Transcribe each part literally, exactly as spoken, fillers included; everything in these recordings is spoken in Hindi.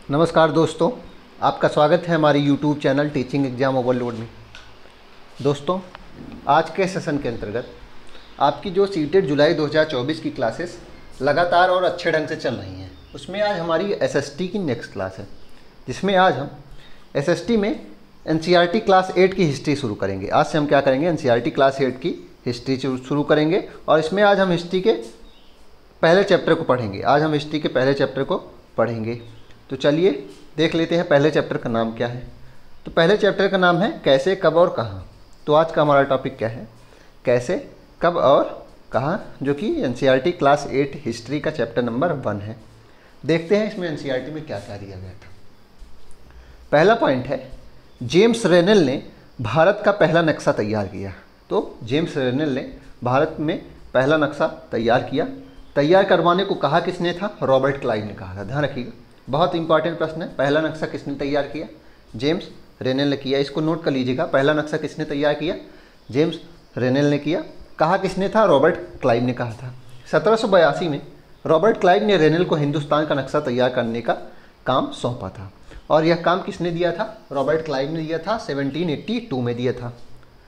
नमस्कार दोस्तों, आपका स्वागत है हमारी YouTube channel teaching exam overload में। दोस्तों, आज के सेशन के अंतर्गत आपकी जो सीटेट जुलाई दो हज़ार चौबीस की क्लासेस लगातार और अच्छे ढंग से चल रही हैं, उसमें आज हमारी एसएसटी की नेक्स्ट क्लास है, जिसमें आज हम एसएसटी में एनसीईआरटी क्लास एट की हिस्ट्री शुरू करेंगे। आज से हम क्या करेंगे, एनसीईआरटी क्लास एट की हिस्ट्री शुरू करेंगे और इसमें आज हम हिस्ट्री के पहले चैप्टर को पढ़ेंगे। आज हम हिस्ट्री के पहले चैप्टर को पढ़ेंगे। तो चलिए देख लेते हैं पहले चैप्टर का नाम क्या है। तो पहले चैप्टर का नाम है कैसे, कब और कहाँ। तो आज का हमारा टॉपिक क्या है, कैसे, कब और कहाँ, जो कि एनसीईआरटी क्लास एट हिस्ट्री का चैप्टर नंबर वन है। देखते हैं इसमें एनसीईआरटी में क्या क्या दिया गया था। पहला पॉइंट है, जेम्स रेनेल ने भारत का पहला नक्शा तैयार किया। तो जेम्स रेनेल ने भारत में पहला नक्शा तैयार किया। तैयार करवाने को कहा किसने था, रॉबर्ट क्लाइव ने कहा था। ध्यान रखिएगा, बहुत इंपॉर्टेंट प्रश्न है। पहला नक्शा किसने तैयार किया, जेम्स रेनेल ने किया। इसको नोट कर लीजिएगा, पहला नक्शा किसने तैयार किया, जेम्स रेनेल ने किया। कहा किसने था, रॉबर्ट क्लाइव ने कहा था। सत्रह सौ बयासी में रॉबर्ट क्लाइव ने रेनेल को हिंदुस्तान का नक्शा तैयार करने का काम सौंपा था। और यह काम किसने दिया था, रॉबर्ट क्लाइव ने दिया था, सत्रह सौ बयासी में दिया था।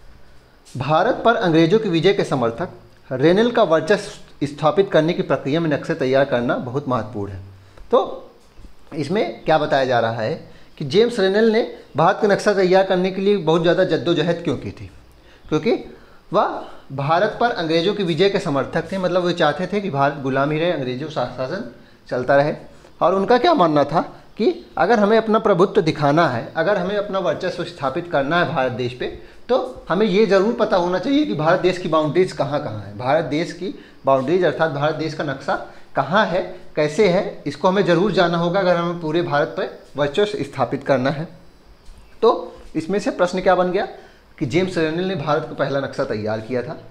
भारत पर अंग्रेजों की विजय के समर्थक रेनेल का वर्चस्व स्थापित करने की प्रक्रिया में नक्शे तैयार करना बहुत महत्वपूर्ण है। तो इसमें क्या बताया जा रहा है कि जेम्स रेनेल ने भारत का नक्शा तैयार करने के लिए बहुत ज़्यादा जद्दोजहद क्यों की थी, क्योंकि वह भारत पर अंग्रेजों की विजय के समर्थक थे। मतलब वो चाहते थे कि भारत गुलामी रहे, अंग्रेजों शासन चलता रहे। और उनका क्या मानना था कि अगर हमें अपना प्रभुत्व दिखाना है, अगर हमें अपना वर्चस्व स्थापित करना है भारत देश पे, तो हमें ये ज़रूर पता होना चाहिए कि भारत देश की बाउंड्रीज कहाँ कहाँ है। भारत देश की बाउंड्रीज अर्थात भारत देश का नक्शा कहाँ है, कैसे है, इसको हमें ज़रूर जानना होगा अगर हमें पूरे भारत पर वर्चस्व स्थापित करना है। तो इसमें से प्रश्न क्या बन गया कि जेम्स रेनेल ने भारत का पहला नक्शा तैयार किया था।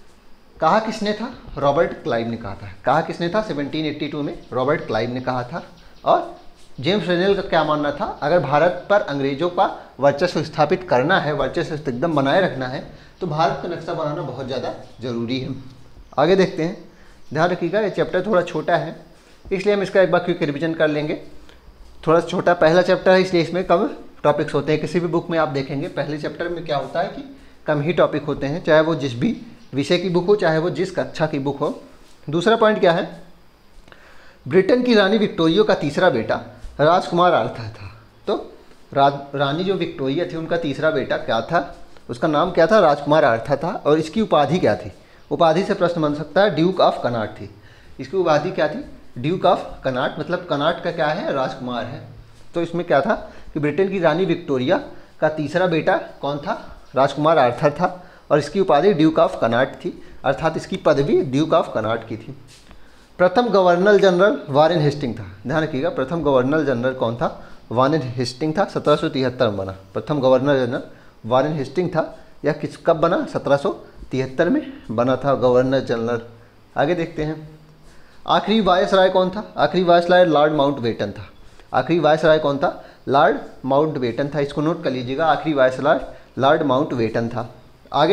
कहा किसने था, रॉबर्ट क्लाइव ने कहा था। कहा किसने था, सत्रह सौ बयासी में रॉबर्ट क्लाइव ने कहा था। और जेम्स रेनेल का क्या मानना था, अगर भारत पर अंग्रेजों का वर्चस्व स्थापित करना है, वर्चस्व एकदम बनाए रखना है, तो भारत का नक्शा बनाना बहुत ज़्यादा ज़रूरी है। आगे देखते हैं। ध्यान रखिएगा, ये चैप्टर थोड़ा छोटा है, इसलिए हम इसका एक बार क्विक रिवीजन कर लेंगे। थोड़ा छोटा पहला चैप्टर है, इसलिए इसमें कम टॉपिक्स होते हैं। किसी भी बुक में आप देखेंगे पहले चैप्टर में क्या होता है कि कम ही टॉपिक होते हैं, चाहे वो जिस भी विषय की बुक हो, चाहे वो जिस कक्षा की बुक हो। दूसरा पॉइंट क्या है, ब्रिटेन की रानी विक्टोरिया का तीसरा बेटा राजकुमार आर्थर था। तो रा, रानी जो विक्टोरिया थी, उनका तीसरा बेटा क्या था, उसका नाम क्या था, राजकुमार आर्थर था। और इसकी उपाधि क्या थी, उपाधि से प्रश्न बन सकता है, ड्यूक ऑफ कनाट थी। इसकी उपाधि क्या थी, ड्यूक ऑफ कनाट, मतलब कनाट का क्या है, राजकुमार है। तो इसमें क्या था कि ब्रिटेन की रानी विक्टोरिया का तीसरा बेटा कौन था, राजकुमार आर्थर था। और इसकी उपाधि ड्यूक ऑफ कनाट थी, अर्थात इसकी पदवी ड्यूक ऑफ कनाट की थी। प्रथम गवर्नर जनरल वारेन हेस्टिंग था। ध्यान रखिएगा, प्रथम गवर्नर जनरल कौन था, वारेन हेस्टिंग था। सत्रह सौ तिहत्तर में बना प्रथम गवर्नर जनरल वारेन हेस्टिंग था। यह किस कब बना, सत्रह सौ तिहत्तर में बना था गवर्नर जनरल। आगे देखते हैं। आखिरी वायसराय कौन था, आखिरी वायसराय लॉर्ड माउंटबेटन था। आखिरी वायसराय कौन था, लॉर्ड माउंटबेटन था। इसको नोट कर लीजिएगा, आखिरी वायसराय लॉर्ड माउंटबेटन था। आगे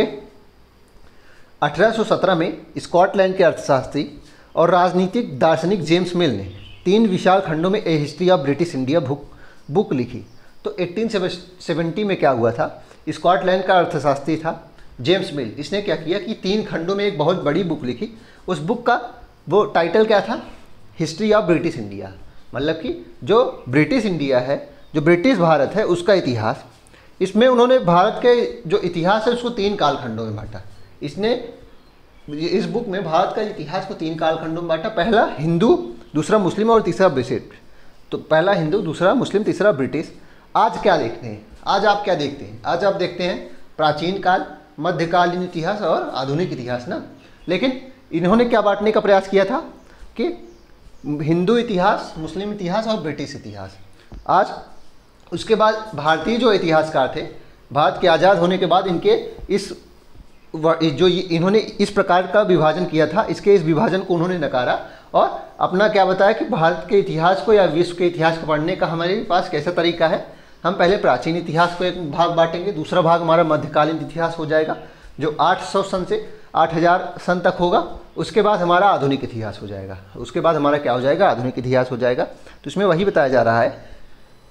अठारह सौ सत्रह में स्कॉटलैंड के अर्थशास्त्री और राजनीतिक दार्शनिक जेम्स मिल ने तीन विशाल खंडों में a history of British India book book लिखी। तो अठारह सौ सत्तर में क्या हुआ था, स्कॉटलैंड का अर्थशास्त्री था जेम्स मिल, इसने क्या किया कि तीन खंडों में एक बहुत बड़ी बुक लिखी। उस बुक का वो टाइटल क्या था, हिस्ट्री ऑफ ब्रिटिश इंडिया। मतलब कि जो ब्रिटिश इंडिया है, जो ब्रिटिश भारत है, उसका इतिहास। इसमें उन्होंने भारत के जो इतिहास है उसको तीन कालखंडों में बांटा। इसने इस बुक में भारत का इतिहास को तीन कालखंडों में बांटा। पहला हिंदू, दूसरा मुस्लिम और तीसरा ब्रिटिश। तो पहला हिंदू, दूसरा मुस्लिम, तीसरा ब्रिटिश। आज क्या देखते हैं, आज आप क्या देखते हैं, आज आप देखते हैं प्राचीन काल, मध्यकालीन इतिहास और आधुनिक इतिहास ना। लेकिन इन्होंने क्या बांटने का प्रयास किया था कि हिंदू इतिहास, मुस्लिम इतिहास और ब्रिटिश इतिहास। आज उसके बाद भारतीय जो इतिहासकार थे, भारत के आज़ाद होने के बाद इनके इस जो इन्होंने इस प्रकार का विभाजन किया था, इसके इस विभाजन को उन्होंने नकारा और अपना क्या बताया कि भारत के इतिहास को या विश्व के इतिहास को पढ़ने का हमारे पास कैसा तरीका है। हम पहले प्राचीन इतिहास को एक भाग बांटेंगे, दूसरा भाग हमारा मध्यकालीन इतिहास हो जाएगा जो आठ सौ सन से आठ हज़ार सन तक होगा। उसके बाद हमारा आधुनिक इतिहास हो जाएगा, उसके बाद हमारा क्या हो जाएगा, आधुनिक इतिहास हो जाएगा। तो इसमें वही बताया जा रहा है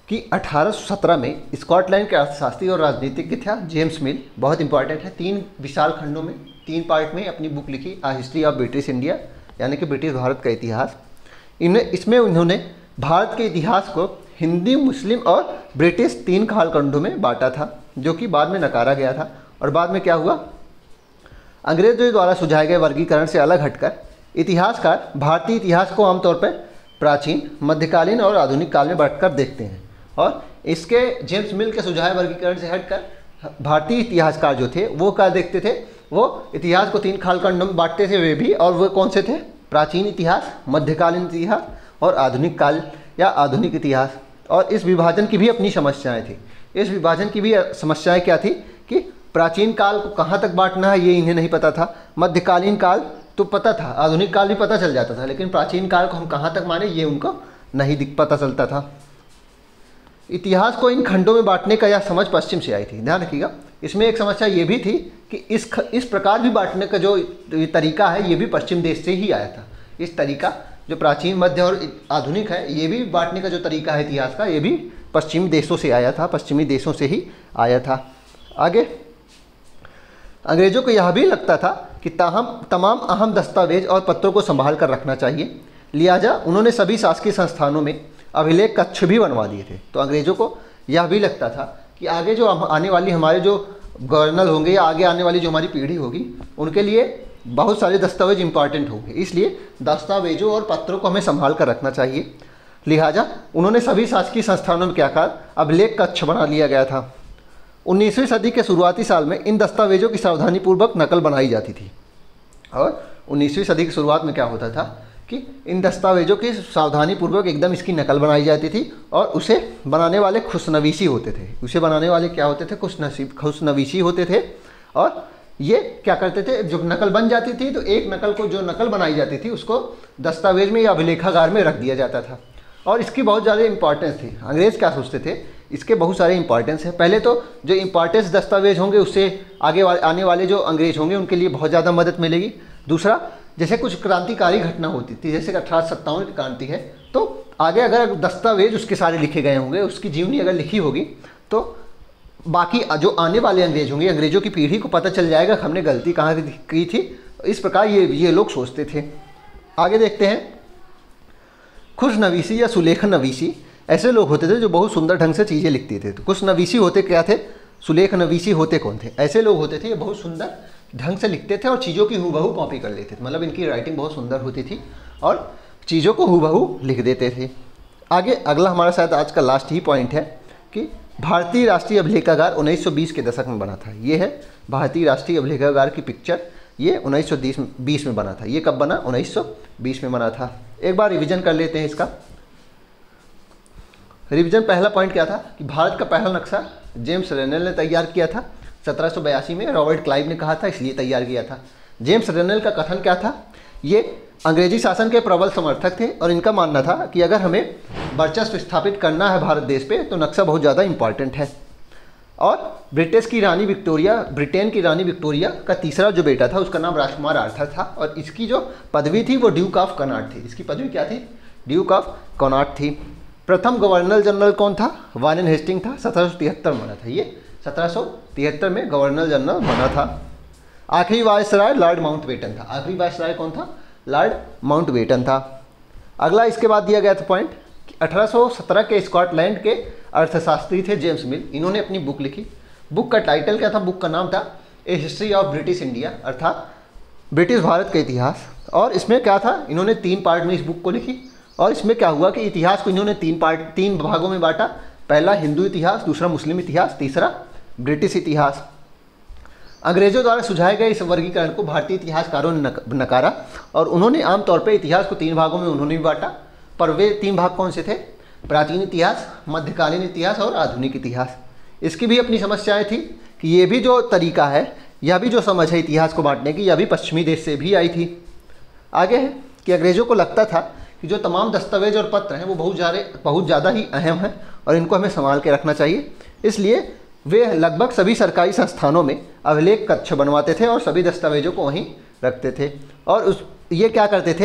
कि अठारह सौ सत्रह में स्कॉटलैंड के अर्थशास्त्री और राजनीतिज्ञ था जेम्स मिल, बहुत इंपॉर्टेंट है, तीन विशाल खंडों में तीन पार्ट में अपनी बुक लिखी, a history of British India, यानी कि ब्रिटिश भारत का इतिहास। इन्हें इसमें उन्होंने भारत के इतिहास को हिंदी, मुस्लिम और ब्रिटिश तीन कालखंडों में बांटा था, जो कि बाद में नकारा गया था। और बाद में क्या हुआ, अंग्रेजों द्वारा सुझाए गए वर्गीकरण से अलग हटकर इतिहासकार भारतीय इतिहास को आमतौर पर प्राचीन, मध्यकालीन और आधुनिक काल में बांटकर देखते हैं। और इसके जेम्स मिल के सुझाए वर्गीकरण से हटकर भारतीय इतिहासकार जो थे वो क्या देखते थे, वो इतिहास को तीन कालखंडों में बांटते थे वे भी, और वो कौन से थे, प्राचीन इतिहास, मध्यकालीन इतिहास और आधुनिक काल या आधुनिक इतिहास। और इस विभाजन की भी अपनी समस्याएं थी। इस विभाजन की भी समस्याएं क्या थी कि प्राचीन काल को कहाँ तक बांटना है ये इन्हें नहीं पता था, मध्यकालीन काल तो पता था, आधुनिक काल भी पता चल जाता था, लेकिन प्राचीन काल को हम कहाँ तक माने ये उनको नहीं दिख पता चलता था। इतिहास को इन खंडों में बांटने का यह समझ पश्चिम से आई थी, ध्यान रखिएगा। इसमें एक समस्या ये भी थी कि इस ख, इस प्रकार भी बांटने का जो तरीका है ये भी पश्चिम देश से ही आया था। इस तरीका जो प्राचीन, मध्य और आधुनिक है, ये भी बांटने का जो तरीका है इतिहास का, ये भी पश्चिमी देशों से आया था, पश्चिमी देशों से ही आया था। आगे अंग्रेजों को यह भी लगता था कि ताहम तमाम अहम दस्तावेज और पत्रों को संभाल कर रखना चाहिए, लिहाजा उन्होंने सभी शासकीय संस्थानों में अभिलेख कक्ष भी बनवा दिए थे। तो अंग्रेजों को यह भी लगता था कि आगे जो आने वाली हमारे जो गवर्नर होंगे या आगे आने वाली जो हमारी पीढ़ी होगी उनके लिए बहुत सारे दस्तावेज इंपॉर्टेंट होंगे, इसलिए दस्तावेजों और पत्रों को हमें संभाल कर रखना चाहिए। लिहाजा उन्होंने सभी शासकीय संस्थानों में क्या कहा, अभिलेख कक्ष बना लिया गया था। उन्नीसवीं सदी के शुरुआती साल में इन दस्तावेजों की सावधानीपूर्वक नकल बनाई जाती थी। और उन्नीसवीं सदी की शुरुआत में क्या होता था कि इन दस्तावेजों की सावधानीपूर्वक एकदम इसकी नकल बनाई जाती थी, और उसे बनाने वाले खुशनवीसी होते थे। उसे बनाने वाले क्या होते थे, खुशनसीब खुशनवीसी होते थे। और ये क्या करते थे, जो नकल बन जाती थी तो एक नकल को, जो नकल बनाई जाती थी उसको दस्तावेज में या अभिलेखागार में रख दिया जाता था। और इसकी बहुत ज़्यादा इंपॉर्टेंस थी। अंग्रेज़ क्या सोचते थे, इसके बहुत सारे इंपॉर्टेंस है। पहले तो जो इंपॉर्टेंस दस्तावेज होंगे उससे आगे वा, आने वाले जो अंग्रेज होंगे उनके लिए बहुत ज़्यादा मदद मिलेगी। दूसरा, जैसे कुछ क्रांतिकारी घटना होती थी, जैसे अठारह सौ सत्तावन की क्रांति है, तो आगे अगर दस्तावेज उसके सारे लिखे गए होंगे, उसकी जीवनी अगर लिखी होगी, तो बाकी जो आने वाले अंग्रेज होंगे, अंग्रेजों की पीढ़ी को पता चल जाएगा हमने गलती कहाँ की थी। इस प्रकार ये ये लोग सोचते थे। आगे देखते हैं, खुशनवीसी या सुलेखन नवीसी ऐसे लोग होते थे जो बहुत सुंदर ढंग से चीज़ें लिखते थे। तो खुशनवीसी होते क्या थे, सुलेख नवीसी होते कौन थे, ऐसे लोग होते थे ये बहुत सुंदर ढंग से लिखते थे और चीज़ों की हूबहू कॉपी कर लेते थे। मतलब इनकी राइटिंग बहुत सुंदर होती थी और चीज़ों को हूबहू लिख देते थे। आगे अगला हमारा शायद आज का लास्ट ही पॉइंट है कि भारतीय राष्ट्रीय अभिलेखागार उन्नीस सौ बीस के दशक में बना था। ये है भारतीय राष्ट्रीय अभिलेखागार की पिक्चर, ये उन्नीस सौ बीस में बना था। ये कब बना, उन्नीस सौ बीस में बना था। एक बार रिवीजन कर लेते हैं इसका। रिवीजन, पहला पॉइंट क्या था कि भारत का पहला नक्शा जेम्स रेनेल ने तैयार किया था सत्रह सौ बयासी में। रॉबर्ट क्लाइव ने कहा था, इसलिए तैयार किया था। जेम्स रेनेल का कथन क्या था, ये अंग्रेजी शासन के प्रबल समर्थक थे और इनका मानना था कि अगर हमें वर्चस्व स्थापित करना है भारत देश पे तो नक्शा बहुत ज़्यादा इंपॉर्टेंट है। और ब्रिटिश की रानी विक्टोरिया, ब्रिटेन की रानी विक्टोरिया का तीसरा जो बेटा था उसका नाम राजकुमार आर्थर था और इसकी जो पदवी थी वो ड्यूक ऑफ कनॉट थी। इसकी पदवी क्या थी, ड्यूक ऑफ कनॉट थी। प्रथम गवर्नर जनरल कौन था, वारेन हेस्टिंग था। सत्रह सौ तिहत्तर में बना था, ये सत्रह सौ तिहत्तर में गवर्नर जनरल बना था। आखिरी वायसराय लॉर्ड माउंटबेटन था। आखिरी वायसराय कौन था, लॉर्ड माउंटबेटन था। अगला इसके बाद दिया गया था पॉइंट कि अठारह सौ सत्रह के स्कॉटलैंड के अर्थशास्त्री थे जेम्स मिल। इन्होंने अपनी बुक लिखी। बुक का टाइटल क्या था, बुक का नाम था a history of British India, अर्थात ब्रिटिश भारत का इतिहास। और इसमें क्या था, इन्होंने तीन पार्ट में इस बुक को लिखी। और इसमें क्या हुआ कि इतिहास को इन्होंने तीन पार्ट तीन भागों में बांटा। पहला हिंदू इतिहास, दूसरा मुस्लिम इतिहास, तीसरा ब्रिटिश इतिहास। अंग्रेजों द्वारा सुझाए गए इस वर्गीकरण को भारतीय इतिहासकारों ने नकारा और उन्होंने आमतौर पर इतिहास को तीन भागों में उन्होंने भी बांटा। पर वे तीन भाग कौन से थे, प्राचीन इतिहास, मध्यकालीन इतिहास और आधुनिक इतिहास। इसकी भी अपनी समस्याएं थी कि ये भी जो तरीका है, यह भी जो समझ है इतिहास को बांटने की, यह भी पश्चिमी देश से भी आई थी। आगे है कि अंग्रेजों को लगता था कि जो तमाम दस्तावेज और पत्र हैं वो बहुत ज़्यादा बहुत ज़्यादा ही अहम हैं और इनको हमें संभाल के रखना चाहिए। इसलिए वे लगभग सभी सरकारी संस्थानों में अभिलेख कक्ष बनवाते थे और सभी दस्तावेजों को वहीं रखते थे। और उस ये क्या करते थे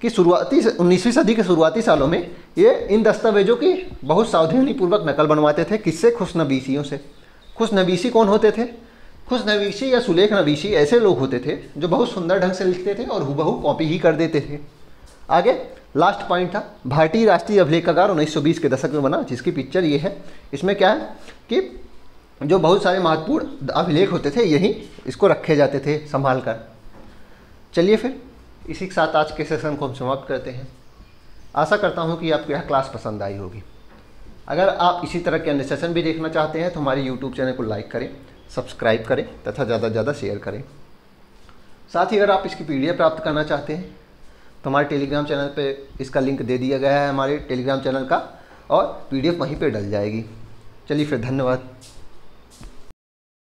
कि शुरुआती उन्नीसवीं सदी के शुरुआती सालों में ये इन दस्तावेजों की बहुत सावधानीपूर्वक नकल बनवाते थे। किससे? खुशनवीसियों से। खुशनवीसी कौन होते थे? खुशनवीसी या सुलेख नवीसी ऐसे लोग होते थे जो बहुत सुंदर ढंग से लिखते थे और हुबहू कॉपी ही कर देते थे। आगे लास्ट पॉइंट था, भारतीय राष्ट्रीय अभिलेखागार उन्नीस सौ बीस के दशक में बना, जिसकी पिक्चर ये है। इसमें क्या है कि जो बहुत सारे महत्वपूर्ण अभिलेख होते थे यहीं इसको रखे जाते थे संभाल कर। चलिए फिर इसी के साथ आज के सेशन को हम समाप्त करते हैं। आशा करता हूँ कि आपको यह क्लास पसंद आई होगी। अगर आप इसी तरह के अन्य सेशन भी देखना चाहते हैं तो हमारे यूट्यूब चैनल को लाइक करें, सब्सक्राइब करें तथा ज़्यादा से ज़्यादा शेयर करें। साथ ही अगर आप इसकी पीडीएफ प्राप्त करना चाहते हैं तो हमारे टेलीग्राम चैनल पे इसका लिंक दे दिया गया है, हमारे टेलीग्राम चैनल का, और पीडीएफ वहीं पे डल जाएगी। चलिए फिर, धन्यवाद।